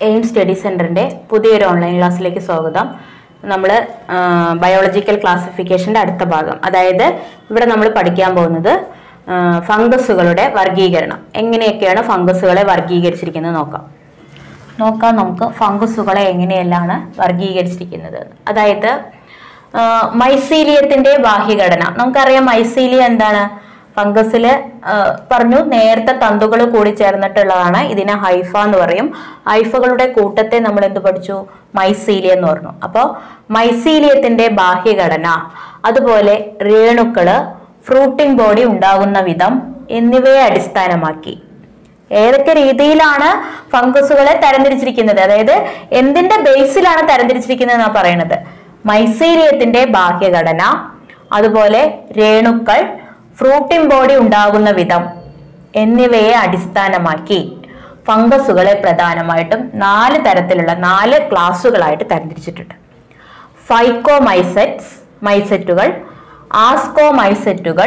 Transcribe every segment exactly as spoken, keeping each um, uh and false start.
Aim study സെന്ററിന്റെ പുതിയൊരു online ക്ലാസ്സിലേക്ക് സ്വാഗതം. നമ്മൾ ബയോളജിക്കൽ ക്ലാസിഫിക്കേഷന്റെ അടുത്ത ഭാഗം, അതായത് ഇവിടെ നമ്മൾ പഠിക്കാൻ പോകുന്നത് ഫംഗസുകളുടെ വർഗീകരണം. എങ്ങനെയൊക്കെയാണ് ഫംഗസുകളെ വർഗീകരിച്ചിരിക്കുന്നത് നോക്കാം നോക്കാം നമുക്ക് ഫംഗസുകളെ എങ്ങനെയെല്ലാം വർഗീകരിച്ചിരിക്കുന്നത്. അതായത് മൈസീലിയത്തിന്റെ ബാഹ്യഘടന നമുക്കറിയാം. മൈസീലിയം എന്താണ്? ഫംഗസില് പറഞ്ഞു നേരത്തെ തന്തുകൾ കൂടി ചേർന്നിട്ടുള്ളതാണ്. ഇതിനെ ഹൈഫ എന്ന് പറയും. ഹൈഫകളുടെ കൂട്ടത്തെ നമ്മൾ എന്ത് പഠിച്ചു? മൈസീലിയം എന്ന് പറഞ്ഞു. അപ്പോൾ മൈസീലിയത്തിന്റെ ബാഹ്യഘടന, അതുപോലെ രേണുക്കള്, ഫ്രൂട്ടിംഗ് ബോഡി ഉണ്ടാകുന്ന വിധം എന്നിവയെ അടിസ്ഥാനമാക്കി ഏതൊക്കെ രീതിയിലാണ് ഫംഗസുകളെ തരംതിരിച്ചിരിക്കുന്നത്, അതായത് എന്തിന്റെ ബേസിലാണ് തരംതിരിച്ചിരിക്കുന്നത് എന്നാ പറയുന്നത്. മൈസീലിയത്തിന്റെ ബാഹ്യഘടന, അതുപോലെ രേണുക്കൾ, ഫ്രൂട്ടിംഗ് ബോഡി ഉണ്ടാകുന്ന വിധം എന്നിവയെ അടിസ്ഥാനമാക്കി ഫംഗസുകളെ പ്രധാനമായിട്ടും നാല് തരത്തിലുള്ള നാല് ക്ലാസുകളായിട്ട് തരംതിരിച്ചിട്ടുണ്ട്. ഫൈക്കോമൈസെറ്റ്സ് മൈസെറ്റുകൾ, ആസ്കോമൈസെറ്റുകൾ,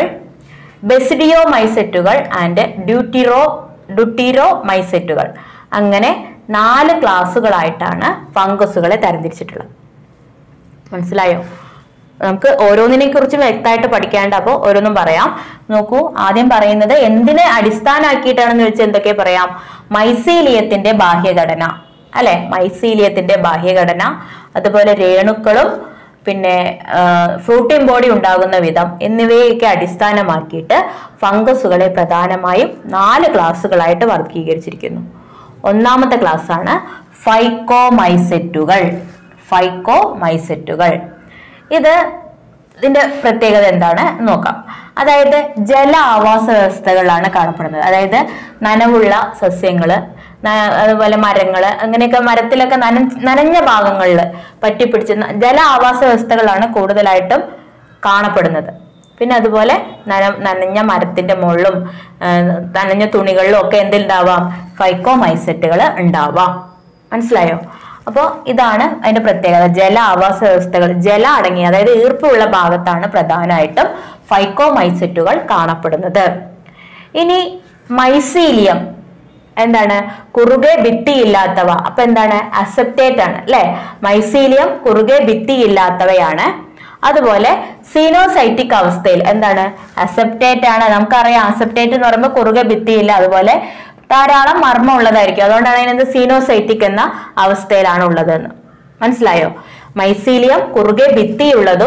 ബെസിഡിയോമൈസെറ്റുകൾ ആൻഡ് ഡ്യൂട്ടിറോ ഡ്യൂട്ടിറോ മൈസെറ്റുകൾ. അങ്ങനെ നാല് ക്ലാസുകളായിട്ടാണ് ഫംഗസുകളെ തരംതിരിച്ചിട്ടുള്ളത്. മനസ്സിലായോ? നമുക്ക് ഓരോന്നിനെ കുറിച്ചും വ്യക്തമായിട്ട് പഠിക്കാണ്ട്, അപ്പോൾ ഓരോന്നും പറയാം. നോക്കൂ, ആദ്യം പറയുന്നത് എന്തിനെ അടിസ്ഥാനമാക്കിയിട്ടാണെന്ന് വെച്ചാൽ എന്തൊക്കെ പറയാം? മൈസീലിയത്തിന്റെ ബാഹ്യഘടന, അല്ലെ? മൈസീലിയത്തിന്റെ ബാഹ്യഘടന, അതുപോലെ രേണുക്കളും പിന്നെ ഫ്രൂട്ടിംഗ് ബോഡി ഉണ്ടാകുന്ന വിധം എന്നിവയൊക്കെ അടിസ്ഥാനമാക്കിയിട്ട് ഫംഗസുകളെ പ്രധാനമായും നാല് ക്ലാസുകളായിട്ട് വർഗീകരിച്ചിരിക്കുന്നു. ഒന്നാമത്തെ ക്ലാസ് ആണ് ഫൈക്കോമൈസെറ്റുകൾ. ഫൈക്കോമൈസെറ്റുകൾ ഇത് ഇതിന്റെ പ്രത്യേകത എന്താണ് നോക്കാം. അതായത് ജല ആവാസ വ്യവസ്ഥകളിലാണ് കാണപ്പെടുന്നത്. അതായത് നനവുള്ള സസ്യങ്ങള്, അതുപോലെ മരങ്ങള്, അങ്ങനെയൊക്കെ മരത്തിലൊക്കെ നന നനഞ്ഞ ഭാഗങ്ങളിൽ പറ്റിപ്പിടിച്ച് ജല ആവാസ വ്യവസ്ഥകളാണ് കൂടുതലായിട്ടും കാണപ്പെടുന്നത്. പിന്നെ അതുപോലെ നന നനഞ്ഞ മരത്തിന്റെ മുകളിലും നനഞ്ഞ തുണികളിലും ഒക്കെ എന്തുണ്ടാവാം? ഫൈക്കോമൈസെറ്റുകൾ ഉണ്ടാവാം. മനസ്സിലായോ? അപ്പോൾ ഇതാണ് അതിന്റെ പ്രത്യേകത. ജല ആവാസ വ്യവസ്ഥകൾ, ജല അടങ്ങിയ അതായത് ഈർപ്പമുള്ള ഭാഗത്താണ് പ്രധാനമായിട്ടും ഫൈക്കോമൈസെറ്റുകൾ കാണപ്പെടുന്നത്. ഇനി മൈസീലിയം എന്താണ്? കുറുകെ ഭിത്തിയില്ലാത്തവ. അപ്പൊ എന്താണ്? അസെപ്റ്റേറ്റ് ആണ്, അല്ലെ? മൈസീലിയം കുറുകെ ഭിത്തിയില്ലാത്തവയാണ്. അതുപോലെ സീനോസൈറ്റിക് അവസ്ഥയിൽ എന്താണ്? അസെപ്റ്റേറ്റ് ആണ്. നമുക്കറിയാം അസെപ്റ്റേറ്റ് എന്ന് പറയുമ്പോൾ കുറുകെ ഭിത്തിയില്ല, അതുപോലെ ധാരാളം മർമ്മം ഉള്ളതായിരിക്കും. അതുകൊണ്ടാണ് അതിനകത്ത് സീനോസൈറ്റിക് എന്ന അവസ്ഥയിലാണ് ഉള്ളതെന്ന്. മനസ്സിലായോ? മൈസീലിയം കുറുകെ ഭിത്തിയുള്ളതും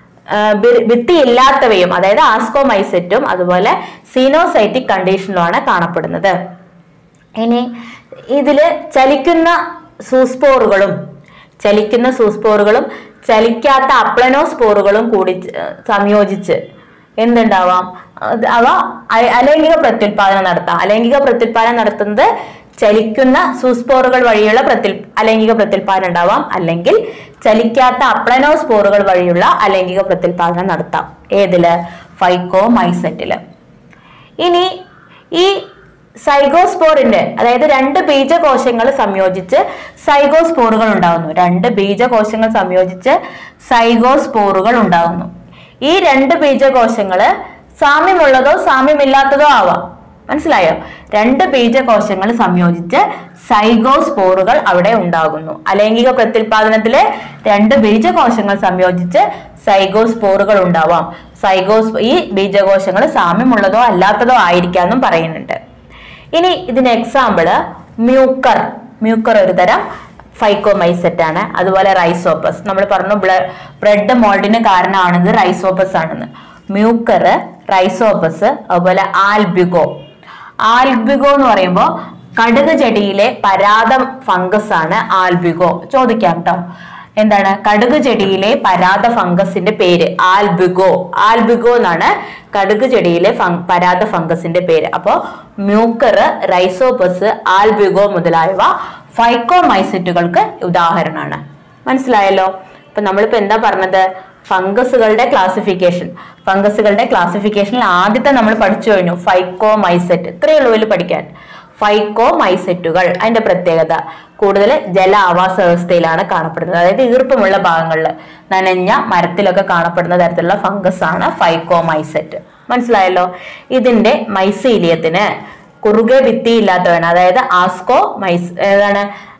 ഭിത്തി ഇല്ലാത്തവയും, അതായത് ആസ്കോമൈസെറ്റും അതുപോലെ സീനോസൈറ്റിക് കണ്ടീഷനിലുമാണ് കാണപ്പെടുന്നത്. ഇനി ഇതില് ചലിക്കുന്ന സൂസ്പോറുകളും ചലിക്കുന്ന സൂസ്പോറുകളും ചലിക്കാത്ത അപ്ലനോസ്പോറുകളും കൂടി സംയോജിച്ച് എന്തുണ്ടാവാം? അവ അലൈംഗിക പ്രത്യുൽപാദനം നടത്താം. അലൈംഗിക പ്രത്യുൽപാദനം നടത്തുന്നത് ചലിക്കുന്ന സൂസ്പോറുകൾ വഴിയുള്ള പ്രത്യു അലൈംഗിക പ്രത്യുൽപാദനം ഉണ്ടാവാം, അല്ലെങ്കിൽ ചലിക്കാത്ത അപ്ലനോസ്പോറുകൾ വഴിയുള്ള അലൈംഗിക പ്രത്യുൽപാദനം നടത്താം. ഏതില്? ഫൈക്കോമൈസെറ്റില്. ഇനി ഈ സൈഗോസ്പോറിന്റെ, അതായത് രണ്ട് ബീജകോശങ്ങൾ സംയോജിച്ച് സൈഗോസ്പോറുകൾ ഉണ്ടാകുന്നു. രണ്ട് ബീജകോശങ്ങൾ സംയോജിച്ച് സൈഗോസ്പോറുകൾ ഉണ്ടാകുന്നു. ഈ രണ്ട് ബീജകോശങ്ങള് സാമ്യമുള്ളതോ സാമ്യമില്ലാത്തതോ ആവാം. മനസ്സിലായോ? രണ്ട് ബീജകോശങ്ങൾ സംയോജിച്ച് സൈഗോസ്പോറുകൾ അവിടെ ഉണ്ടാകുന്നു. അലൈംഗിക പ്രത്യുൽപാദനത്തില് രണ്ട് ബീജകോശങ്ങൾ സംയോജിച്ച് സൈഗോസ്പോറുകൾ ഉണ്ടാവാം. സൈഗോസ് ഈ ബീജകോശങ്ങൾ സാമ്യമുള്ളതോ അല്ലാത്തതോ ആയിരിക്കാമെന്നും പറയുന്നുണ്ട്. ഇനി ഇതിന് എക്സാമ്പിള് മ്യൂക്കർ. മ്യൂക്കർ ഒരു തരം ഫൈക്കോമൈസെറ്റ് ആണ്. അതുപോലെ റൈസോപ്പസ്, നമ്മൾ പറഞ്ഞു ബ്രെഡ് മോൾഡിന് കാരണമാണത് റൈസോപ്പസ് ആണെന്ന്. മ്യൂക്കർ, റൈസോപ്പസ്, അതുപോലെ ആൽബിഗോ. ആൽബിഗോ എന്ന് പറയുമ്പോൾ കടുക് ചെടിയിലെ പരാത ഫംഗസ് ആണ് ആൽബിഗോ. ചോദിക്കാം കേട്ടോ, എന്താണ് കടുക് ചെടിയിലെ പരാത ഫംഗസിന്റെ പേര്? ആൽബിഗോ. ആൽബിഗോ എന്നാണ് കടുക് ചെടിയിലെ പരാത ഫംഗസിന്റെ പേര്. അപ്പോ മ്യൂക്കർ, റൈസോപ്പസ്, ആൽബിഗോ മുതലായവ ഫൈക്കോമൈസെറ്റുകൾക്ക് ഉദാഹരണമാണ്. മനസ്സിലായല്ലോ? അപ്പൊ നമ്മളിപ്പോ എന്താ പറഞ്ഞത്? ഫംഗസുകളുടെ ക്ലാസിഫിക്കേഷൻ. ഫംഗസുകളുടെ ക്ലാസിഫിക്കേഷനിൽ ആദ്യത്തെ നമ്മൾ പഠിച്ചു കഴിഞ്ഞു ഫൈക്കോമൈസെറ്റ്. ഇത്രയേ ഉള്ളൂ ഇതിൽ പഠിക്കാൻ. ഫൈക്കോമൈസെറ്റുകൾ അതിന്റെ പ്രത്യേകത കൂടുതൽ ജല ആവാസ വ്യവസ്ഥയിലാണ് കാണപ്പെടുന്നത്. അതായത് ഈർപ്പമുള്ള ഭാഗങ്ങളിൽ നനഞ്ഞ മരത്തിലൊക്കെ കാണപ്പെടുന്ന തരത്തിലുള്ള ഫംഗസ് ആണ് ഫൈക്കോമൈസെറ്റ്. മനസ്സിലായല്ലോ? ഇതിന്റെ മൈസീലിയത്തിന് കുറുകെ ഭിത്തി ഇല്ലാത്തവയാണ്, അതായത് ആസ്കോ മൈസ് ഏതാണ്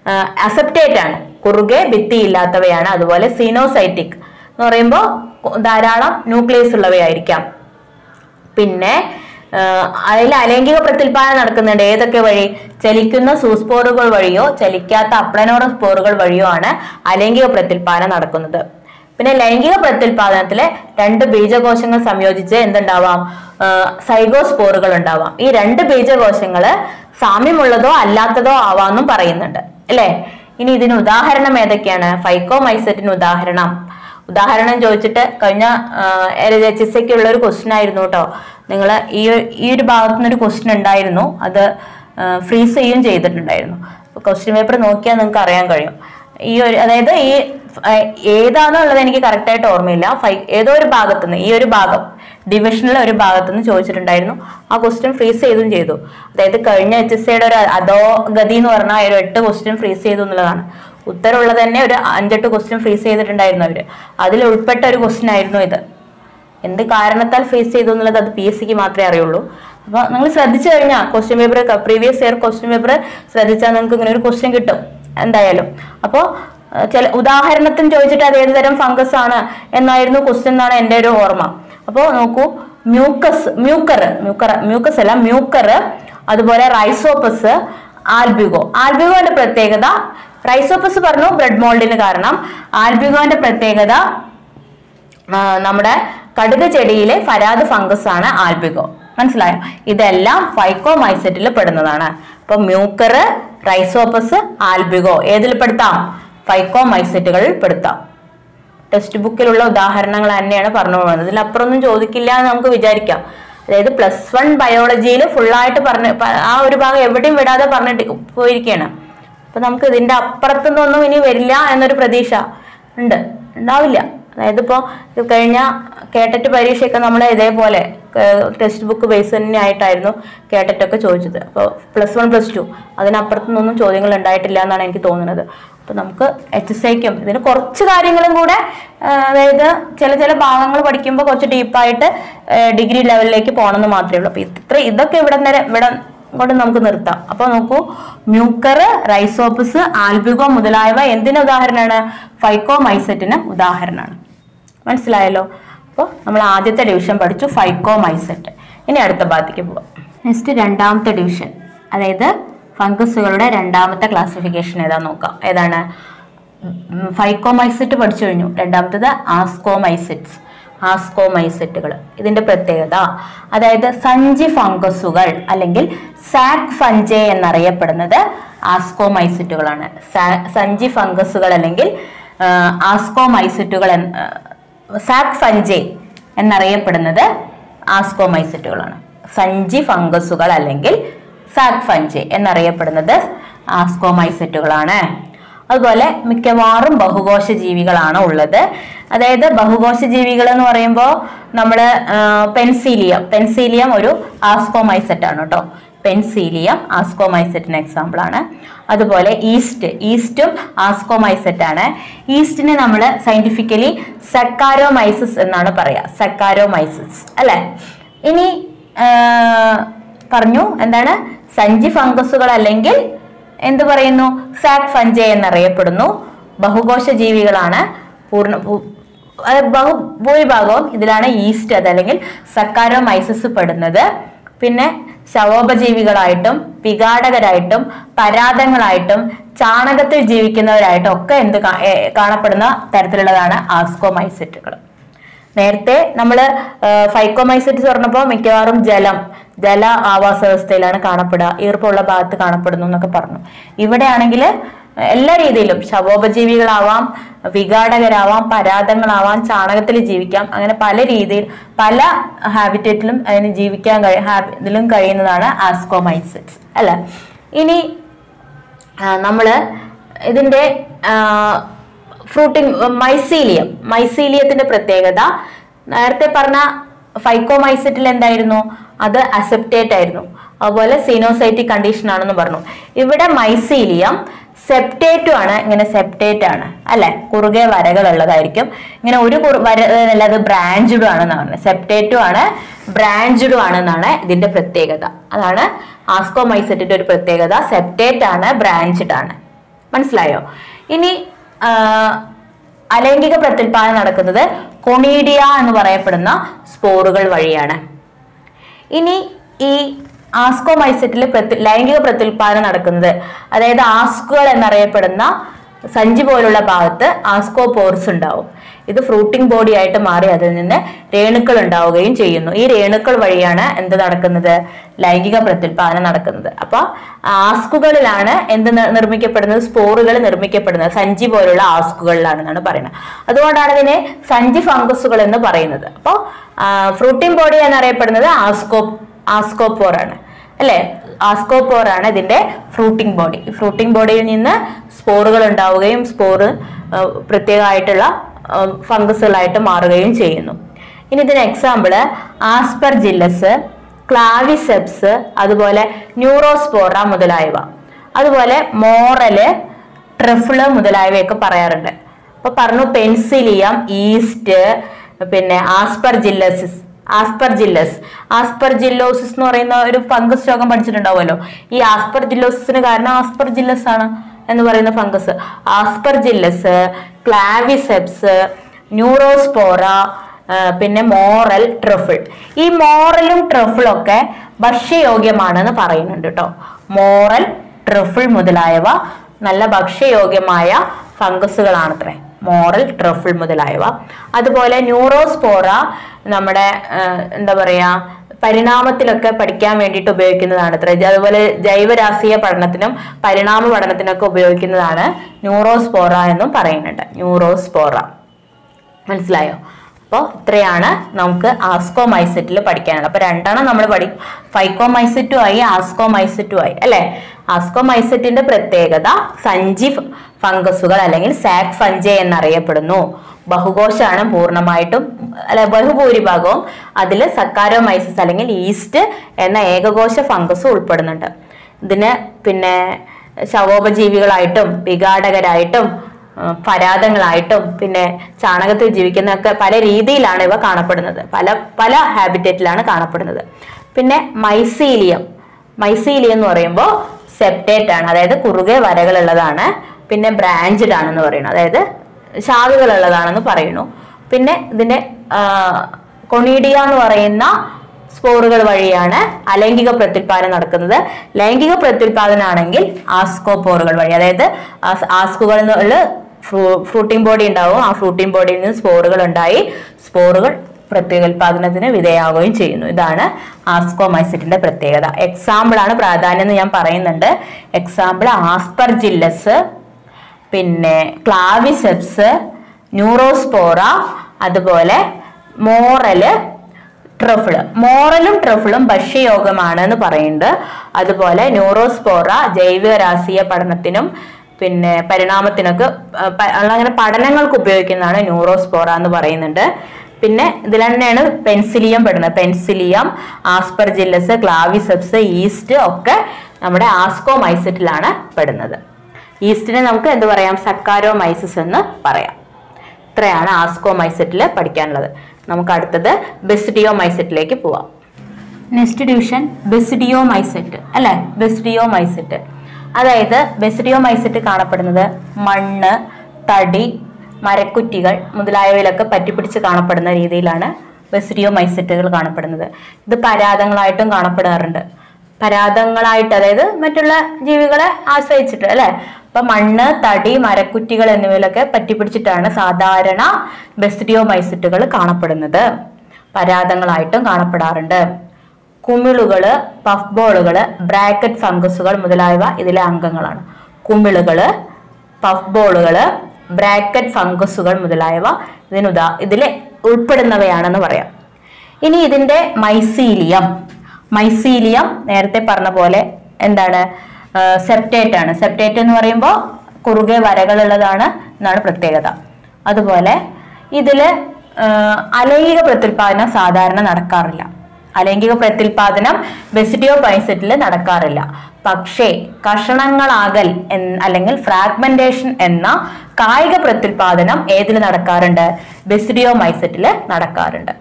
അസെപ്റ്റേറ്റ് ആണ്, കുറുകെ ഭിത്തി ഇല്ലാത്തവയാണ്. അതുപോലെ സിനോസൈറ്റിക് എന്ന് പറയുമ്പോൾ ധാരാളം ന്യൂക്ലിയസ് ഉള്ളവയായിരിക്കാം. പിന്നെ അതിൽ അലൈംഗിക പ്രത്യുൽപാദനം നടക്കുന്നുണ്ട്. ഏതൊക്കെ വഴി? ചലിക്കുന്ന സൂസ്പോറുകൾ വഴിയോ ചലിക്കാത്ത അപ്ലനോറസ്പോറുകൾ വഴിയോ ആണ് അലൈംഗിക പ്രത്യുൽപാദനം നടക്കുന്നത്. പിന്നെ ലൈംഗിക പ്രത്യുൽപാദനത്തിലെ രണ്ട് ബീജകോശങ്ങൾ സംയോജിച്ച് എന്തുണ്ടാവാം? സൈഗോസ്പോറുകൾ ഉണ്ടാവാം. ഈ രണ്ട് ബീജകോശങ്ങള് സാമ്യമുള്ളതോ അല്ലാത്തതോ ആവാമെന്നും പറയുന്നുണ്ട് അല്ലെ. ഇനി ഇതിന് ഉദാഹരണം ഏതൊക്കെയാണ്? ഫൈക്കോമൈസെറ്റിന് ഉദാഹരണം ഉദാഹരണം ചോദിച്ചിട്ട് കഴിഞ്ഞ എച്ച് എസ് സിക്ക് ഉള്ള ഒരു ക്വസ്റ്റ്യൻ ആയിരുന്നു കേട്ടോ. നിങ്ങൾ ഈ ഈ ഒരു ഭാഗത്തു നിന്നൊരു ക്വസ്റ്റ്യൻ ഉണ്ടായിരുന്നു, അത് ഫ്രീസ് ചെയ്യുകയും ചെയ്തിട്ടുണ്ടായിരുന്നു. ക്വസ്റ്റ്യൻ പേപ്പർ നോക്കിയാൽ നിങ്ങൾക്ക് അറിയാൻ കഴിയും. ഈ ഒരു അതായത് ഈ ഏതാണെന്നുള്ളത് എനിക്ക് കറക്റ്റായിട്ട് ഓർമ്മയില്ല. ഫൈ ഏതോ ഒരു ഭാഗത്തുനിന്ന് ഈ ഒരു ഭാഗം ഡിവിഷനിലെ ഒരു ഭാഗത്തുനിന്ന് ചോദിച്ചിട്ടുണ്ടായിരുന്നു. ആ ക്വസ്റ്റ്യൻ ഫ്രീസ് ചെയ്തും ചെയ്തു. അതായത് കഴിഞ്ഞ എച്ച് എസ് സിയുടെ ഒരു അധോഗതി എന്ന് പറഞ്ഞാൽ ഒരു എട്ട് ക്വസ്റ്റ്യൻ ഫ്രീസ് ചെയ്തു എന്നുള്ളതാണ്. ഉത്തരമുള്ളത് തന്നെ ഒരു അഞ്ചെട്ട് ക്വസ്റ്റ്യൻ ഫ്രീസ് ചെയ്തിട്ടുണ്ടായിരുന്നു അവര്. അതിൽ ഉൾപ്പെട്ട ഒരു ക്വസ്റ്റ്യൻ ആയിരുന്നു ഇത്. എന്ത് കാരണത്താൽ ഫ്രീസ് ചെയ്തു എന്നുള്ളത് അത് പി എസ് സിക്ക് മാത്രമേ അറിയുള്ളൂ. അപ്പൊ നിങ്ങൾ ശ്രദ്ധിച്ചു കഴിഞ്ഞാൽ question paper previous year question paper ശ്രദ്ധിച്ചാൽ നിങ്ങൾക്ക് ഇങ്ങനെ ഒരു ക്വസ്റ്റ്യൻ കിട്ടും എന്തായാലും. അപ്പോൾ ചില ഉദാഹരണത്തിന് ചോദിച്ചിട്ട് അത് ഏത് തരം ഫംഗസ് ആണ് എന്നായിരുന്നു ക്വസ്റ്റ്യൻ എന്നാണ് എൻ്റെ ഒരു ഓർമ്മ. അപ്പോൾ നോക്കൂ, മ്യൂക്കസ് മ്യൂക്കർ മ്യൂക്കർ മ്യൂക്കസ് അല്ല മ്യൂക്കർ, അതുപോലെ റൈസോപ്പസ്, ആൽബ്യൂഗോ. ആൽബ്യൂഗോന്റെ പ്രത്യേകത, റൈസോപ്പസ് പറഞ്ഞു ബ്രെഡ് മോൾഡിന് കാരണം. ആൽബ്യൂഗോന്റെ പ്രത്യേകത നമ്മുടെ കടുക് ചെടിയിലെ ഫരാദ് ഫംഗസ് ആണ് ആൽബ്യൂഗോ. മനസ്സിലായോ? ഇതെല്ലാം ഫൈക്കോമൈസെറ്റിൽ പെടുന്നതാണ്. അപ്പൊ മ്യൂക്കർ, റൈസോപ്പസ്, ആൽബ്യൂഗോ ഏതിൽ പെടുത്താം? ഫൈക്കോമൈസെറ്റുകളിൽ പെടുത്താം. ടെക്സ്റ്റ് ബുക്കിലുള്ള ഉദാഹരണങ്ങൾ തന്നെയാണ് പറഞ്ഞു പോകുന്നത്. ഇതിലപ്പുറമൊന്നും ചോദിക്കില്ല എന്ന് നമുക്ക് വിചാരിക്കാം. അതായത് പ്ലസ് വൺ ബയോളജിയിൽ ഫുള്ളായിട്ട് പറഞ്ഞ് ആ ഒരു ഭാഗം എവിടെയും വിടാതെ പറഞ്ഞിട്ട് പോയിരിക്കുകയാണ്. അപ്പൊ നമുക്ക് ഇതിന്റെ അപ്പുറത്തുനിന്നൊന്നും ഇനി വരില്ല എന്നൊരു പ്രതീക്ഷ ഉണ്ട്, ഉണ്ടാവില്ല. അതായത് ഇപ്പോൾ കഴിഞ്ഞ കേട്ടറ്റ് പരീക്ഷയൊക്കെ നമ്മൾ ഇതേപോലെ ടെക്സ്റ്റ് ബുക്ക് ബേസ് തന്നെ ആയിട്ടായിരുന്നു കേട്ടറ്റൊക്കെ ചോദിച്ചത്. അപ്പോൾ പ്ലസ് വൺ പ്ലസ് ടു അതിനപ്പുറത്തുനിന്നൊന്നും ചോദ്യങ്ങൾ ഉണ്ടായിട്ടില്ല എന്നാണ് എനിക്ക് തോന്നുന്നത്. അപ്പൊ നമുക്ക് എച്ച് എസ് ഐക്കും ഇതിന് കുറച്ച് കാര്യങ്ങളും കൂടെ, അതായത് ചില ചില ഭാഗങ്ങൾ പഠിക്കുമ്പോൾ കുറച്ച് ഡീപ്പായിട്ട് ഡിഗ്രി ലെവലിലേക്ക് പോകണമെന്ന് മാത്രമേ ഉള്ളൂ. അപ്പൊ ഇത്ര ഇതൊക്കെ ഇവിടെ നേരെ ഇവിടെ കൊണ്ട് നമുക്ക് നിർത്താം. അപ്പൊ നോക്കൂ, മ്യൂക്കർ, റൈസോപ്പസ്, ആൽബ്യൂഗോ മുതലായവ എന്തിന് ഉദാഹരണമാണ്? ഫൈക്കോമൈസെറ്റിന് ഉദാഹരണമാണ്. മനസ്സിലായല്ലോ? അപ്പോൾ നമ്മൾ ആദ്യത്തെ ഡിവിഷൻ പഠിച്ചു, ഫൈക്കോമൈസെറ്റ്. ഇനി അടുത്ത ഭാഗത്തേക്ക് പോവാം. നെക്സ്റ്റ് രണ്ടാമത്തെ ഡിവിഷൻ, അതായത് ഫംഗസുകളുടെ രണ്ടാമത്തെ ക്ലാസിഫിക്കേഷൻ ഏതാ നോക്കാം. ഏതാണ്? ഫൈക്കോമൈസെറ്റ് പഠിച്ചു കഴിഞ്ഞു. രണ്ടാമത്തത് ആസ്കോമൈസെറ്റ്സ്. ആസ്കോമൈസെറ്റുകൾ ഇതിന്റെ പ്രത്യേകത, അതായത് സഞ്ചി ഫംഗസുകൾ അല്ലെങ്കിൽ സാക് ഫഞ്ചെ എന്നറിയപ്പെടുന്നത് ആസ്കോമൈസെറ്റുകളാണ്. സഞ്ചി ഫംഗസുകൾ അല്ലെങ്കിൽ ആസ്കോമൈസെറ്റുകൾ, സാക് ഫഞ്ചെ എന്നറിയപ്പെടുന്നത് ആസ്കോമൈസെറ്റുകളാണ്. സഞ്ചി ഫംഗസുകൾ അല്ലെങ്കിൽ സാക് ഫഞ്ചെ എന്നറിയപ്പെടുന്നത് ആസ്കോമൈസെറ്റുകളാണ്. അതുപോലെ മിക്കവാറും ബഹുകോശ ജീവികളാണ് ഉള്ളത്. അതായത് ബഹുകോശ ജീവികൾ എന്ന് പറയുമ്പോൾ നമ്മൾ പെൻസീലിയം പെൻസീലിയം ഒരു ആസ്കോമൈസെറ്റ് ആണ് കേട്ടോ. പെൻസീലിയം ആസ്കോമൈസെറ്റിന് എക്സാമ്പിൾ ആണ്. അതുപോലെ ഈസ്റ്റ് ഈസ്റ്റും ആസ്കോമൈസെറ്റ് ആണ്. ഈസ്റ്റിനെ നമ്മൾ സയന്റിഫിക്കലി സക്കാരോമൈസിസ് എന്നാണ് പറയാ. സക്കാരോമൈസിസ് അല്ലെ. ഇനി പറഞ്ഞു എന്താണ്? സഞ്ചി ഫംഗസുകൾ അല്ലെങ്കിൽ എന്ത് പറയുന്നു? സാക് ഫഞ്ചെ എന്നറിയപ്പെടുന്നു. ബഹുകോശ ജീവികളാണ്. പൂർണ്ണ ബഹു ഭൂരിഭാഗവും ഇതിലാണ് ഈസ്റ്റ് അതല്ലെങ്കിൽ സക്കാരോമൈസിസ് പെടുന്നത്. പിന്നെ ശവോപജീവികളായിട്ടും വിഘാടകരായിട്ടും പരാതങ്ങളായിട്ടും ചാണകത്തിൽ ജീവിക്കുന്നവരായിട്ടും ഒക്കെ എന്ത് കാണപ്പെടുന്ന തരത്തിലുള്ളതാണ് ആസ്കോമൈസെറ്റുകൾ. നേരത്തെ നമ്മൾ ഫൈക്കോമൈസെറ്റ് പറഞ്ഞപ്പോൾ മിക്കവാറും ജലം ജല ആവാസ വ്യവസ്ഥയിലാണ് കാണപ്പെടുക, ഈർപ്പമുള്ള ഭാഗത്ത് കാണപ്പെടുന്നു എന്നൊക്കെ പറഞ്ഞു. ഇവിടെ ആണെങ്കിൽ എല്ലാ രീതിയിലും ശവോപജീവികളാവാം, വിഘാടകരാവാം, പരാതങ്ങളാവാം, ചാണകത്തിൽ ജീവിക്കാം. അങ്ങനെ പല രീതിയിൽ പല ഹാബിറ്റേറ്റിലും അതിന് ജീവിക്കാൻ കഴി ഇതിലും കഴിയുന്നതാണ് ആസ്കോമൈസെറ്റ്സ് അല്ലെ. ഇനി നമ്മള് ഇതിന്റെ ഫ്രൂട്ടിംഗ് മൈസീലിയം മൈസീലിയത്തിന്റെ പ്രത്യേകത, നേരത്തെ പറഞ്ഞ ഫൈക്കോമൈസെറ്റിൽ എന്തായിരുന്നു? അത് അസെപ്റ്റേറ്റ് ആയിരുന്നു. അതുപോലെ സിനോസൈറ്റിക് കണ്ടീഷൻ ആണെന്ന് പറഞ്ഞു. ഇവിടെ മൈസീലിയം സെപ്റ്റേറ്റും ആണ്. ഇങ്ങനെ സെപ്റ്റേറ്റ് ആണ് അല്ലെ, കുറുകെ വരകൾ ഉള്ളതായിരിക്കും. ഇങ്ങനെ ഒരു വര അല്ല, അത് ബ്രാഞ്ചുഡും ആണെന്നാണ് പറഞ്ഞത്. സെപ്റ്റേറ്റും ആണ് ബ്രാഞ്ചുഡും ആണെന്നാണ് ഇതിന്റെ പ്രത്യേകത. അതാണ് ആസ്കോമൈസെറ്റിന്റെ ഒരു പ്രത്യേകത. സെപ്റ്റേറ്റ് ആണ്, ബ്രാഞ്ചഡ് ആണ്. മനസ്സിലായോ? ഇനി അലൈംഗിക പ്രത്യുൽപാദനം നടക്കുന്നത് കൊണീഡിയ എന്ന് പറയപ്പെടുന്ന സ്പോറുകൾ വഴിയാണ്. ഇനി ഈ ആസ്കോമൈസെറ്റിൽ പ്രത്യ ലൈംഗിക പ്രത്യുൽപാദനം നടക്കുന്നത്, അതായത് ആസ്കുകൾ എന്നറിയപ്പെടുന്ന സഞ്ചി പോലുള്ള ഭാഗത്ത് ആസ്കോപോർസ് ഉണ്ടാവും. ഇത് ഫ്രൂട്ടിംഗ് ബോഡി ആയിട്ട് മാറി അതിൽ നിന്ന് രേണുക്കൾ ഉണ്ടാവുകയും ചെയ്യുന്നു. ഈ രേണുക്കൾ വഴിയാണ് എന്ത് നടക്കുന്നത്? ലൈംഗിക പ്രത്യുൽപാദനം നടക്കുന്നത്. അപ്പൊ ആസ്കുകളിലാണ് എന്ത് നിർമ്മിക്കപ്പെടുന്നത്? സ്പോറുകൾ നിർമ്മിക്കപ്പെടുന്നത് സഞ്ചി പോലുള്ള ആസ്കുകളിലാണെന്നാണ് പറയുന്നത്. അതുകൊണ്ടാണ് ഇതിനെ സഞ്ചി ഫംഗസുകൾ എന്ന് പറയുന്നത്. അപ്പോൾ ഫ്രൂട്ടിംഗ് ബോഡി എന്നറിയപ്പെടുന്നത് ആസ്കോ ആസ്കോപോർ ആണ് അല്ലെ? ആസ്കോപോർ ആണ് ഇതിന്റെ ഫ്രൂട്ടിംഗ് ബോഡി. ഫ്രൂട്ടിംഗ് ബോഡിയിൽ നിന്ന് സ്പോറുകൾ ഉണ്ടാവുകയും സ്പോറ് പ്രത്യേകമായിട്ടുള്ള ഫംഗസുകളായിട്ട് മാറുകയും ചെയ്യുന്നു. ഇനി ഇതിന് എക്സാമ്പിള് ആസ്പെർജില്ലസ്, ക്ലാവിസെപ്സ്, അതുപോലെ ന്യൂറോസ്പോറ മുതലായവ, അതുപോലെ മോറല്, ട്രിഫിള് മുതലായവയൊക്കെ പറയാറുണ്ട്. അപ്പൊ പറഞ്ഞു പെൻസിലിയം, ഈസ്റ്റ്, പിന്നെ ആസ്പെർജില്ലസിസ് ആസ്പെർജില്ലസ് ആസ്പെർജില്ലോസിസ് എന്ന് പറയുന്ന ഒരു ഫംഗസ് രോഗം പഠിച്ചിട്ടുണ്ടാവുമല്ലോ. ഈ ആസ്പെർജില്ലോസിന് കാരണം ആസ്പെർജില്ലസ് ആണ് എന്ന് പറയുന്ന ഫംഗസ്. ആസ്പെർജില്ലസ്, ക്ലാവിസെപ്സ്, ന്യൂറോസ്പോറ, പിന്നെ മോറൽ, ട്രഫിൾ. ഈ മോറലും ട്രഫിളും ഒക്കെ ഭക്ഷ്യയോഗ്യമാണെന്ന് പറയുന്നുണ്ട് കേട്ടോ. മോറൽ, ട്രഫിൾ മുതലായവ നല്ല ഭക്ഷ്യയോഗ്യമായ ഫംഗസുകളാണത്രേ. മോറൽ, ട്രഫിൾ മുതലായവ. അതുപോലെ ന്യൂറോസ്പോറ നമ്മുടെ എന്താ പറയാ പരിണാമത്തിലൊക്കെ പഠിക്കാൻ വേണ്ടിയിട്ട് ഉപയോഗിക്കുന്നതാണ് അത്ര. അതുപോലെ ജൈവരാശീയ പഠനത്തിനും പരിണാമ പഠനത്തിനൊക്കെ ഉപയോഗിക്കുന്നതാണ് ന്യൂറോസ്പോറ എന്നും പറയുന്നുണ്ട്. ന്യൂറോസ്പോറ മനസ്സിലായോ? അപ്പോൾ ഇത്രയാണ് നമുക്ക് ആസ്കോമൈസെറ്റിൽ പഠിക്കാനുള്ളത്. അപ്പൊ രണ്ടെണ്ണം നമ്മൾ പഠി ഫൈക്കോമൈസെറ്റും ആയി ആസ്കോമൈസെറ്റും ആയി അല്ലെ? ആസ്കോമൈസെറ്റിന്റെ പ്രത്യേകത സഞ്ചി ഫംഗസുകൾ അല്ലെങ്കിൽ സാക് ഫഞ്ചെ എന്നറിയപ്പെടുന്നു. ബഹുകോശമാണ് പൂർണ്ണമായിട്ടും അല്ലെ ബഹുഭൂരിഭാഗവും. അതിൽ സക്കാരോമൈസിസ് അല്ലെങ്കിൽ ഈസ്റ്റ് എന്ന ഏകകോശ ഫംഗസ് ഉൾപ്പെടുന്നുണ്ട്. ഇതിന് പിന്നെ ശവോപജീവികളായിട്ടും വിഘാടകരായിട്ടും പരാതങ്ങളായിട്ടും പിന്നെ ചാണകത്തിൽ ജീവിക്കുന്നൊക്കെ പല രീതിയിലാണ് ഇവ കാണപ്പെടുന്നത്. പല പല ഹാബിറ്ററ്റിലാണ് കാണപ്പെടുന്നത്. പിന്നെ മൈസീലിയം മൈസീലിയം എന്ന് പറയുമ്പോൾ സെപ്റ്റേറ്റ് ആണ്, അതായത് കുറുകെ വരകളുള്ളതാണ്. പിന്നെ ബ്രാഞ്ചഡ് ആണെന്ന് പറയുന്നു, അതായത് ശാഖകളുള്ളതാണെന്ന് പറയുന്നു. പിന്നെ ഇതിന്റെ കൊണീഡിയ എന്ന് പറയുന്ന സ്പോറുകൾ വഴിയാണ് അലൈംഗിക പ്രത്യുൽപാദനം നടക്കുന്നത്. ലൈംഗിക പ്രത്യുൽപാദനം ആണെങ്കിൽ ആസ്കോപോറുകൾ വഴി, അതായത് ആസ്കുകളിൽ നിന്നുള്ള ഫ്രൂട്ടിംഗ് ബോഡി ഉണ്ടാവും. ആ ഫ്രൂട്ടിംഗ് ബോഡിയിൽ നിന്ന് സ്പോറുകൾ ഉണ്ടായി സ്പോറുകൾ പ്രത്യുൽപാദനത്തിന് വിധേയമാവുകയും ചെയ്യുന്നു. ഇതാണ് ആസ്കോമൈസെറ്റിന്റെ പ്രത്യേകത. എക്സാമ്പിൾ ആണ് പ്രാധാന്യം എന്ന് ഞാൻ പറയുന്നുണ്ട്. എക്സാമ്പിൾ ആസ്പെർജില്ലസ്, പിന്നെ ക്ലാവിസെപ്സ്, ന്യൂറോസ്പോറ, അതുപോലെ മോറല്, ട്രഫിള്. മോറലും ട്രഫിളും ഭക്ഷ്യയോഗ്യമാണ് എന്ന് പറയുന്നുണ്ട്. അതുപോലെ ന്യൂറോസ്പോറ ജൈവരാശീയ പഠനത്തിനും പിന്നെ പരിണാമത്തിനൊക്കെ അങ്ങനെ പഠനങ്ങൾക്ക് ഉപയോഗിക്കുന്നതാണ് ന്യൂറോസ്പോറ എന്ന് പറയുന്നുണ്ട്. പിന്നെ ഇതിൽ തന്നെയാണ് പെൻസിലിയം പെടുന്നത്. പെൻസിലിയം, ആസ്പെർജില്ലസ്, ക്ലാവിസെപ്സ്, ഈസ്റ്റ് ഒക്കെ നമ്മുടെ ആസ്കോമൈസെറ്റിലാണ് പെടുന്നത്. ഈസ്റ്റിനെ നമുക്ക് എന്ത് പറയാം? സക്കാരോമൈസിസ് എന്ന് പറയാം. ഇത്രയാണ് ആസ്കോമൈസെറ്റിൽ പഠിക്കാനുള്ളത്. നമുക്ക് അടുത്തത് ബെസിഡിയോമൈസെറ്റിലേക്ക് പോവാം. നെക്സ്റ്റ് ഡിവിഷൻ ബെസിഡിയോമൈസെറ്റ് അല്ലെ? ബെസിഡിയോമൈസെറ്റ് അതായത് ബെസിഡിയോമൈസെറ്റ് കാണപ്പെടുന്നത് മണ്ണ്, തടി, മരക്കുറ്റികൾ മുതലായവയിലൊക്കെ പറ്റിപ്പിടിച്ച് കാണപ്പെടുന്ന രീതിയിലാണ് ബെസിഡിയോമൈസെറ്റുകൾ കാണപ്പെടുന്നത്. ഇത് പരാതങ്ങളായിട്ടും കാണപ്പെടാറുണ്ട്. പരാതങ്ങളായിട്ട് അതായത് മറ്റുള്ള ജീവികളെ ആശ്രയിച്ചിട്ട് അല്ലെ? അപ്പൊ മണ്ണ്, തടി, മരക്കുറ്റികൾ എന്നിവയിലൊക്കെ പറ്റിപ്പിടിച്ചിട്ടാണ് സാധാരണ ബെസിഡിയോമൈസെറ്റുകൾ കാണപ്പെടുന്നത്. പരാതങ്ങളായിട്ടും കാണപ്പെടാറുണ്ട്. കുമിളുകള്, പഫ് ബോളുകള്, ബ്രാക്കറ്റ് ഫംഗസുകൾ മുതലായവ ഇതിലെ അംഗങ്ങളാണ്. കുമിളുകള്, പഫ് ബോളുകള്, ബ്രാക്കറ്റ് ഫംഗസുകൾ മുതലായവ ഇതിനുദാ ഇതിലെ ഉൾപ്പെടുന്നവയാണെന്ന് പറയാം. ഇനി ഇതിന്റെ മൈസീലിയം മൈസീലിയം നേരത്തെ പറഞ്ഞ പോലെ എന്താണ്? സെപ്റ്റേറ്റ് ആണ്. സെപ്റ്റേറ്റ് എന്ന് പറയുമ്പോൾ കുറുകെ വരകളുള്ളതാണ് എന്നാണ് പ്രത്യേകത. അതുപോലെ ഇതില് അലൈംഗിക പ്രത്യുൽപാദനം സാധാരണ നടക്കാറില്ല. അലൈംഗിക പ്രത്യുൽപാദനം ബെസിഡിയോമൈസെറ്റിൽ നടക്കാറില്ല. പക്ഷേ കഷണങ്ങളാകൽ അല്ലെങ്കിൽ ഫ്രാഗ്മെന്റേഷൻ എന്ന കായിക പ്രത്യുൽപാദനം ഏതിൽ നടക്കാറുണ്ട്? ബെസിഡിയോമൈസെറ്റിൽ നടക്കാറുണ്ട്.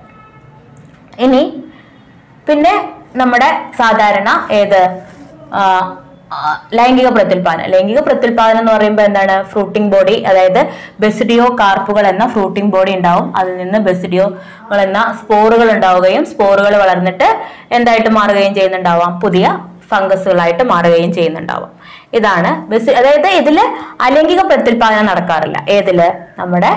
ഇനി പിന്നെ നമ്മുടെ സാധാരണ ഏത് ലൈംഗിക പ്രത്യുൽപാദനം. ലൈംഗിക പ്രത്യുൽപാദനം എന്ന് പറയുമ്പോൾ എന്താണ്? ഫ്രൂട്ടിംഗ് ബോഡി, അതായത് ബെസിഡിയോ കാർപ്പുകൾ എന്ന ഫ്രൂട്ടിംഗ് ബോഡി ഉണ്ടാവും. അതിൽ നിന്ന് ബെസിഡിയോകൾ എന്ന സ്പോറുകൾ ഉണ്ടാവുകയും സ്പോറുകൾ വളർന്നിട്ട് എന്തായിട്ട് മാറുകയും ചെയ്യുന്നുണ്ടാവാം? പുതിയ ഫംഗസുകളായിട്ട് മാറുകയും ചെയ്യുന്നുണ്ടാവാം. ഇതാണ് ബെസി അതായത് ഇതില് അലൈംഗിക പ്രത്യുൽപാദനം നടക്കാറില്ല. ഏതില്? നമ്മുടെ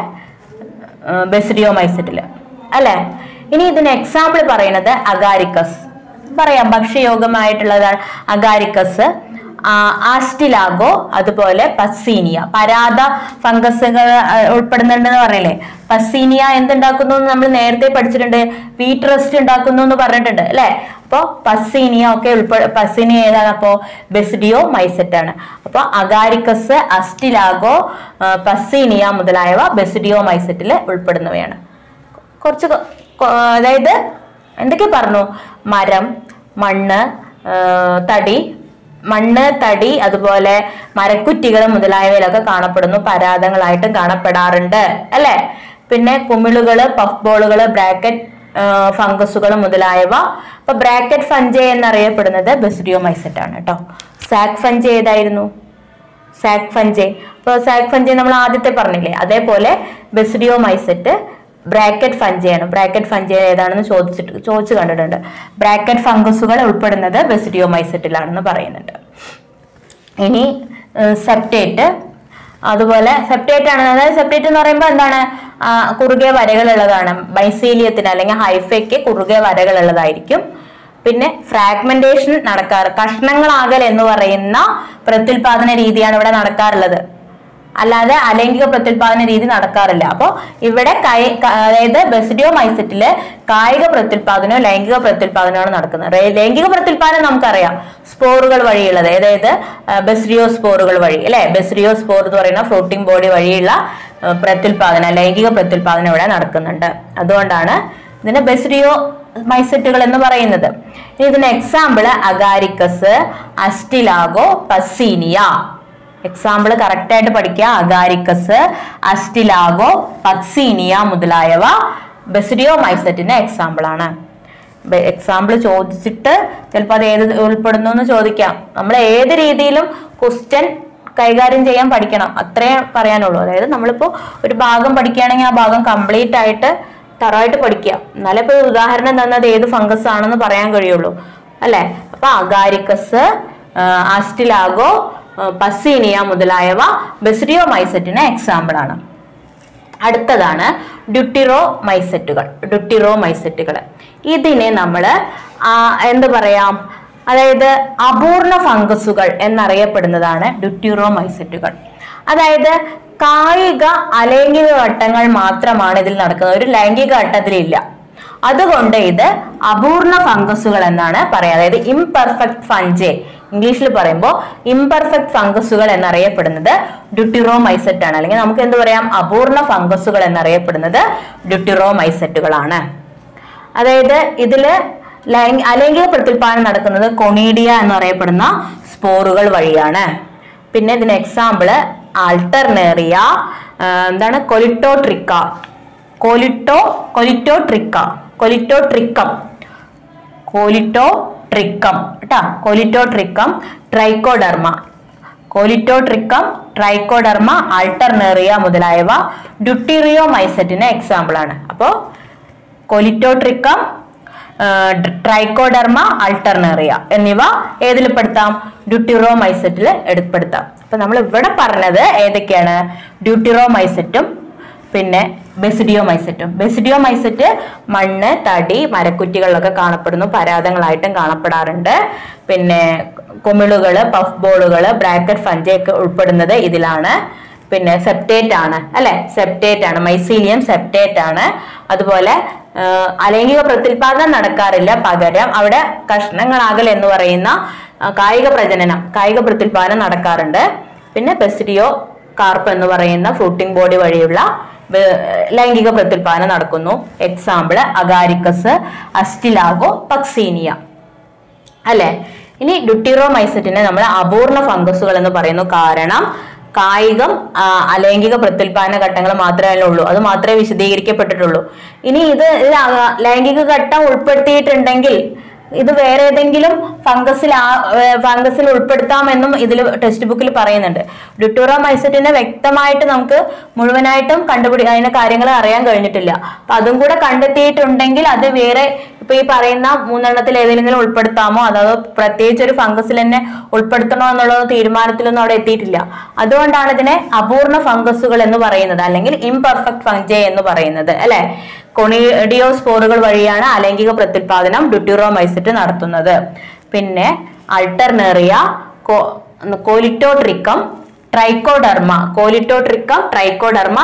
ബെസിഡിയോമൈസെറ്റില് അല്ലെ. ഇനി ഇതിന് എക്സാമ്പിൾ പറയുന്നത് അഗാരിക്കസ്. പറയാം, ഭക്ഷ്യയോഗ്യമായിട്ടുള്ളതാണ് അഗാരിക്കസ്, ആസ്റ്റിലാഗോ, അതുപോലെ പസീനിയ. പരാത ഫംഗസുകൾ ഉൾപ്പെടുന്നുണ്ടെന്ന് പറയില്ലേ. പസീനിയ എന്തുണ്ടാക്കുന്നു എന്ന് നമ്മൾ നേരത്തെ പഠിച്ചിട്ടുണ്ട്. വീറ്റ് റസ്റ്റ് ഉണ്ടാക്കുന്നു എന്ന് പറഞ്ഞിട്ടുണ്ട് അല്ലെ. അപ്പൊ പസീനിയ ഒക്കെ ഉൾപ്പെ പസീനിയ ഏതാണ്? അപ്പോ ബെസിഡിയോ മൈസെറ്റ് ആണ്. അപ്പൊ അഗാരിക്കസ്, അസ്റ്റിലാഗോ, പസീനിയ മുതലായവ ബെസിഡിയോ മൈസെറ്റില് ഉൾപ്പെടുന്നവയാണ്. കുറച്ച് അതായത് എന്തൊക്കെ പറഞ്ഞു? മരം, മണ്ണ്, തടി മണ്ണ് തടി അതുപോലെ മരക്കുറ്റികൾ മുതലായവയിലൊക്കെ കാണപ്പെടുന്നു. പരാതങ്ങളായിട്ടും കാണപ്പെടാറുണ്ട് അല്ലെ. പിന്നെ കുമിളുകള്, പഫ് ബോളുകള്, ബ്രാക്കറ്റ് ഫംഗസുകൾ മുതലായവ. അപ്പൊ ബ്രാക്കറ്റ് ഫഞ്ചെ എന്നറിയപ്പെടുന്നത് ബെസിഡിയോമൈസെറ്റ് ആണ് കേട്ടോ. സാക് ഫഞ്ചെ ഏതായിരുന്നു? Sac fungi. അപ്പൊ സാക് ഫഞ്ചെ നമ്മൾ ആദ്യത്തെ പറഞ്ഞില്ലേ, അതേപോലെ ബെസിഡിയോമൈസെറ്റ് ബ്രാക്കറ്റ് ഫഞ്ചയാണ്. ബ്രാക്കറ്റ് ഫഞ്ചെ ഏതാണെന്ന് ചോദിച്ചിട്ട് ചോദിച്ചു കണ്ടിട്ടുണ്ട്. ബ്രാക്കറ്റ് ഫംഗസുകൾ ഉൾപ്പെടുന്നത് ബെസിഡിയോമൈസെറ്റിലാണെന്ന് പറയുന്നുണ്ട്. ഇനി സെപ്റ്റേറ്റ്, അതുപോലെ സെപ്റ്റേറ്റ് ആണ്. അതായത് സെപ്റ്റേറ്റ് എന്ന് പറയുമ്പോൾ എന്താണ്? കുറുകെ വരകളുള്ളതാണ്. മൈസീലിയത്തിന് അല്ലെങ്കിൽ ഹൈഫയ്ക്ക് കുറുകെ വരകളുള്ളതായിരിക്കും. പിന്നെ ഫ്രാഗ്മെന്റേഷൻ നടക്കാറ്, കഷ്ണങ്ങളാകൽ എന്ന് പറയുന്ന പ്രത്യുൽപാദന രീതിയാണ് ഇവിടെ നടക്കാറുള്ളത്. അല്ലാതെ അലൈംഗിക പ്രത്യുൽപാദന രീതി നടക്കാറില്ല. അപ്പോൾ ഇവിടെ കൈ അതായത് ബെസിഡിയോമൈസെറ്റില് കായിക പ്രത്യുൽപാദനവും ലൈംഗിക പ്രത്യുൽപാദനമാണ് നടക്കുന്നത്. ലൈംഗിക പ്രത്യുൽപാദനം നമുക്കറിയാം, സ്പോറുകൾ വഴിയുള്ളത്, അതായത് ബെസിഡിയോ സ്പോറുകൾ വഴി അല്ലെ. ബെസിഡിയോ സ്പോർ എന്ന് പറയുന്ന ഫ്ലോട്ടിംഗ് ബോഡി വഴിയുള്ള പ്രത്യുൽപാദനം, ലൈംഗിക പ്രത്യുൽപാദനം ഇവിടെ നടക്കുന്നുണ്ട്. അതുകൊണ്ടാണ് ഇതിന് ബെസിഡിയോ മൈസെറ്റുകൾ എന്ന് പറയുന്നത്. ഇതിന് example Agaricus, Ustilago, Puccinia. Example correct ആയിട്ട് പഠിക്കുക. അഗാരിക്കസ്, അസ്റ്റിലാഗോ, പക്സീനിയ മുതലായവ ബെസിഡിയോമൈസെറ്റിന്റെ എക്സാമ്പിൾ ആണ്. എക്സാമ്പിൾ ചോദിച്ചിട്ട് ചിലപ്പോൾ അത് ഏത് ഉൾപ്പെടുന്നു എന്ന് ചോദിക്കാം. നമ്മൾ ഏത് രീതിയിലും ക്വസ്റ്റ്യൻ കൈകാര്യം ചെയ്യാൻ പഠിക്കണം, അത്രേ പറയാനുള്ളൂ. അതായത് നമ്മളിപ്പോ ഒരു ഭാഗം പഠിക്കുകയാണെങ്കിൽ ആ ഭാഗം കംപ്ലീറ്റ് ആയിട്ട് തറവായിട്ട് പഠിക്കുക. എന്നാലേ ഇപ്പൊ ഉദാഹരണം തന്നത് ഏത് ഫംഗസ് ആണെന്ന് പറയാൻ കഴിയുള്ളൂ അല്ലെ. അപ്പൊ അഗാരിക്കസ്, ആസ്റ്റിലാഗോ, പസീനിയ മുതലായവ ബെസിഡിയോമൈസെറ്റിന് എക്സാമ്പിൾ ആണ്. അടുത്തതാണ് ഡ്യൂട്ടിറോമൈസെറ്റുകൾ. ഡ്യൂട്ടിറോമൈസെറ്റുകൾ ഇതിനെ നമ്മൾ എന്ത് പറയാം? അതായത് അപൂർണ ഫംഗസുകൾ എന്നറിയപ്പെടുന്നതാണ് ഡ്യൂട്ടിറോമൈസെറ്റുകൾ. അതായത് കായിക അലൈംഗിക ഘട്ടങ്ങൾ മാത്രമാണ് ഇതിൽ നടക്കുന്നത്, ഒരു ലൈംഗിക ഘട്ടത്തിലില്ല. അതുകൊണ്ട് ഇത് അപൂർണ ഫംഗസുകൾ എന്നാണ് പറയുക. അതായത് ഇംപെർഫെക്റ്റ് ഫഞ്ചെ, ഇംഗ്ലീഷിൽ പറയുമ്പോൾ ഇംപെർഫെക്റ്റ് ഫംഗസുകൾ എന്നറിയപ്പെടുന്നത് ഡ്യൂട്ടിറോമൈസെറ്റ് ആണ്. അല്ലെങ്കിൽ നമുക്ക് എന്ത് പറയാം? അപൂർണ ഫംഗസുകൾ എന്നറിയപ്പെടുന്നത് ഡ്യൂട്ടിറോമൈസെറ്റുകളാണ്. അതായത് ഇതില് അലൈംഗിക പ്രത്യുൽപാദനം നടക്കുന്നത് കൊണീഡിയ എന്നറിയപ്പെടുന്ന സ്പോറുകൾ വഴിയാണ്. പിന്നെ ഇതിന് എക്സാമ്പിള് ആൾട്ടർനേറിയ, എന്താണ് കൊലിറ്റോട്രിക്ക, കൊലിറ്റോ കൊലിറ്റോട്രിക്ക കൊലിറ്റോട്രിക്കം കോലിറ്റോട്രിക്കം കേട്ടാ Colletotrichum Trichoderma Colletotrichum Trichoderma Alternaria മുതലായവ ഡ്യൂട്ടിറിയോമൈസെറ്റിന് എക്സാമ്പിൾ ആണ്. അപ്പോൾ കോലിറ്റോട്രിക്കം, ട്രൈക്കോഡർമ, ആൾട്ടർനേറിയ എന്നിവ ഏതിൽ പെടുത്താം? ഡ്യൂട്ടിറോമൈസെറ്റിൽ എടുപ്പെടുത്താം. അപ്പൊ നമ്മൾ ഇവിടെ പറഞ്ഞത് ഏതൊക്കെയാണ്? ഡ്യൂട്ടിറോമൈസെറ്റും പിന്നെ ബെസിഡിയോമൈസെറ്റും. ബെസിഡിയോമൈസെറ്റ് മണ്ണ്, തടി, മരക്കുറ്റികളിലൊക്കെ കാണപ്പെടുന്നു, പരാതങ്ങളായിട്ടും കാണപ്പെടാറുണ്ട്. പിന്നെ കുമിളുകള്, പഫ് ബോളുകള്, ബ്രാക്കറ്റ് ഫഞ്ചയൊക്കെ ഉൾപ്പെടുന്നത് ഇതിലാണ്. പിന്നെ സെപ്റ്റേറ്റ് ആണ് അല്ലെ, സെപ്റ്റേറ്റ് ആണ്, മൈസീലിയം സെപ്റ്റേറ്റ് ആണ്. അതുപോലെ അലൈംഗിക പ്രത്യുൽപാദനം നടക്കാറില്ല, പകരം അവിടെ കഷ്ണങ്ങളാകൽ എന്ന് പറയുന്ന കായിക പ്രജനനം, കായിക പ്രത്യുൽപാദനം നടക്കാറുണ്ട്. പിന്നെ ബെസിഡിയോ കാർപ്പ് എന്ന് പറയുന്ന ഫ്രൂട്ടിംഗ് ബോഡി വഴിയുള്ള ലൈംഗിക പ്രത്യുൽപാദനം നടക്കുന്നു. എക്സാമ്പിള് അഗാരിക്കസ്, അസ്റ്റിലാഗോ, പക്സീനിയ അല്ലെ. ഇനി ഡ്യൂട്ടിറോമൈസെറ്റിനെ നമ്മൾ അപൂർണ ഫംഗസുകൾ എന്ന് പറയുന്നു. കാരണം കായികം അലൈംഗിക പ്രത്യുൽപാദന ഘട്ടങ്ങൾ മാത്രമേ ഉള്ളൂ, അത് മാത്രമേ വിശദീകരിക്കപ്പെട്ടിട്ടുള്ളൂ. ഇനി ഇത് ലൈംഗിക ഘട്ടം ഉൾപ്പെടുത്തിയിട്ടുണ്ടെങ്കിൽ ഇത് വേറെ ഏതെങ്കിലും ഫംഗസിൽ ഫംഗസിൽ ഉൾപ്പെടുത്താമെന്നും ഇതിൽ ടെക്സ്റ്റ് ബുക്കിൽ പറയുന്നുണ്ട്. ഡ്യൂട്ടറോമൈസറ്റിനെ വ്യക്തമായിട്ട് നമുക്ക് മുഴുവനായിട്ടും കണ്ടുപിടി അതിന്റെ കാര്യങ്ങൾ അറിയാൻ കഴിഞ്ഞിട്ടില്ല. അപ്പൊ അതും കൂടെ കണ്ടെത്തിയിട്ടുണ്ടെങ്കിൽ അത് വേറെ ഇപ്പൊ ഈ പറയുന്ന മൂന്നെണ്ണത്തിൽ ഏതെങ്കിലും ഉൾപ്പെടുത്താമോ, അതോ പ്രത്യേകിച്ച് ഒരു ഫംഗസിൽ തന്നെ ഉൾപ്പെടുത്തണോ എന്നുള്ള തീരുമാനത്തിലൊന്നും അവിടെ എത്തിയിട്ടില്ല. അതുകൊണ്ടാണ് ഇതിനെ അപൂർണ ഫംഗസുകൾ എന്ന് പറയുന്നത്, അല്ലെങ്കിൽ ഇംപെർഫെക്റ്റ് ഫംഗൈ എന്ന് പറയുന്നത് അല്ലെ. കൊണിഡിയോസ്പോറുകൾ വഴിയാണ് അലൈംഗിക പ്രത്യുൽപാദനം ഡ്യൂട്ടറോമൈസറ്റ് നടത്തുന്നത്. പിന്നെ അൾട്ടർനേറിയ, കോലിറ്റോട്രിക്കം, ട്രൈക്കോഡർമ, കോലിറ്റോട്രിക്കം, ട്രൈക്കോഡർമ,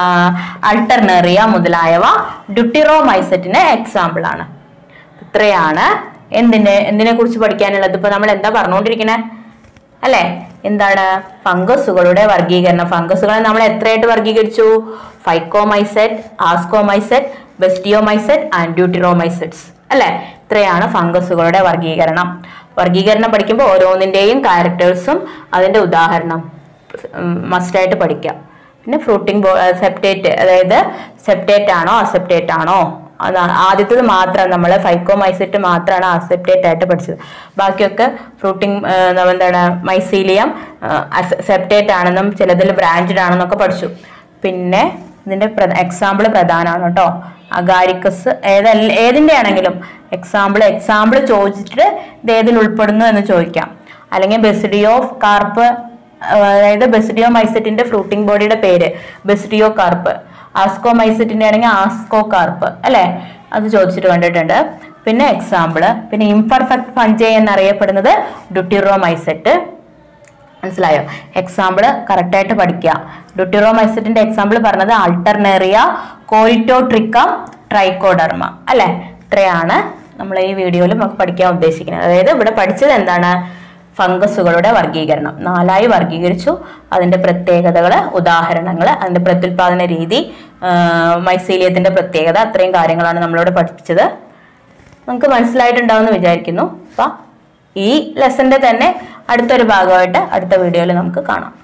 അൾട്ടർനേറിയ മുതലായവ ഡ്യൂട്ടറോമൈസറ്റിന് എക്സാമ്പിൾ ആണ്. ഇത്രയാണ് എന്തിനെ എന്തിനെ കുറിച്ച് പഠിക്കാനുള്ളത്. ഇപ്പൊ നമ്മൾ എന്താ പറഞ്ഞുകൊണ്ടിരിക്കണേ അല്ലെ, എന്താണ് ഫംഗസുകളുടെ വർഗീകരണം. ഫംഗസുകളെ നമ്മൾ എത്രയായിട്ട് വർഗീകരിച്ചു? ഫൈക്കോമൈസെറ്റ്, ആസ്കോമൈസെറ്റ്, ബെസ്റ്റിയോമൈസെറ്റ് ആൻഡ് ഡ്യൂട്ടറോമൈസെറ്റ്സ് അല്ലെ. ഇത്രയാണ് ഫംഗസുകളുടെ വർഗീകരണം. വർഗീകരണം പഠിക്കുമ്പോൾ ഓരോന്നിന്റെയും ക്യാരക്ടേഴ്സും അതിന്റെ ഉദാഹരണം മസ്റ്റായിട്ട് പഠിക്കാം. പിന്നെ ഫ്രൂട്ടിംഗ് സെപ്റ്റേറ്റ്, അതായത് സെപ്റ്റേറ്റ് ആണോ അസെപ്റ്റേറ്റ് ആണോ, അതാണ് ആദ്യത്തേത് മാത്രം നമ്മൾ ഫൈക്കോമൈസെറ്റ് മാത്രമാണ് അസെപ്റ്റേറ്റ് ആയിട്ട് പഠിച്ചത്. ബാക്കിയൊക്കെ ഫ്രൂട്ടിംഗ് എന്താണ് മൈസീലിയം സെപ്റ്റേറ്റ് ആണെന്നും ചിലതിൽ ബ്രാഞ്ചഡ് ആണെന്നൊക്കെ പഠിച്ചു. പിന്നെ ഇതിന്റെ എക്സാമ്പിൾ പ്രധാനമാണ് കേട്ടോ. അഗാരിക്കസ് ഏതല്ല ഏതിന്റെ ആണെങ്കിലും എക്സാമ്പിൾ എക്സാമ്പിൾ ചോദിച്ചിട്ട് ഇത് ഏതിൽ ഉൾപ്പെടുന്നു എന്ന് ചോദിക്കാം. അല്ലെങ്കിൽ ബെസിഡിയോ കാർപ്പ്, അതായത് ബെസിഡിയോ മൈസെറ്റിന്റെ ഫ്രൂട്ടിംഗ് ബോഡിയുടെ പേര് ബെസിഡിയോ കാർപ്പ്, ആസ്കോമൈസെറ്റിന്റെ ആണെങ്കിൽ ആസ്കോ കാർപ്പ് അല്ലെ, അത് ചോദിച്ചിട്ട് കണ്ടിട്ടുണ്ട്. പിന്നെ എക്സാമ്പിള്, പിന്നെ ഇംപെർഫെക്റ്റ് ഫംഗൈ എന്നറിയപ്പെടുന്നത് ഡ്യൂട്ടറോമൈസെറ്റ്. മനസ്സിലായോ? എക്സാമ്പിള് കറക്റ്റ് ആയിട്ട് പഠിക്കുക. ഡ്യൂട്ടറോമൈസെറ്റിന്റെ എക്സാമ്പിൾ പറഞ്ഞത് അൾട്ടർനേറിയ, കോലിറ്റോട്രിക്കം, ട്രൈക്കോഡർമ അല്ലെ. ഇത്രയാണ് നമ്മൾ ഈ വീഡിയോയിൽ നമുക്ക് പഠിക്കാൻ ഉദ്ദേശിക്കുന്നത്. അതായത് ഇവിടെ പഠിച്ചത് എന്താണ്? ഫംഗസുകളുടെ വർഗീകരണം നാലായി വർഗീകരിച്ചു. അതിന്റെ പ്രത്യേകതകൾ, ഉദാഹരണങ്ങൾ, അതിന്റെ പ്രത്യുൽപാദന രീതി, മൈസീലിയത്തിന്റെ പ്രത്യേകത, അത്രയും കാര്യങ്ങളാണ് നമ്മളിവിടെ പഠിച്ചത്. നമുക്ക് മനസ്സിലായിട്ടുണ്ടാവുമെന്ന് വിചാരിക്കുന്നു. അപ്പൊ ഈ ലെസന്റെ തന്നെ അടുത്തൊരു ഭാഗമായിട്ട് അടുത്ത വീഡിയോയിൽ നമുക്ക് കാണാം.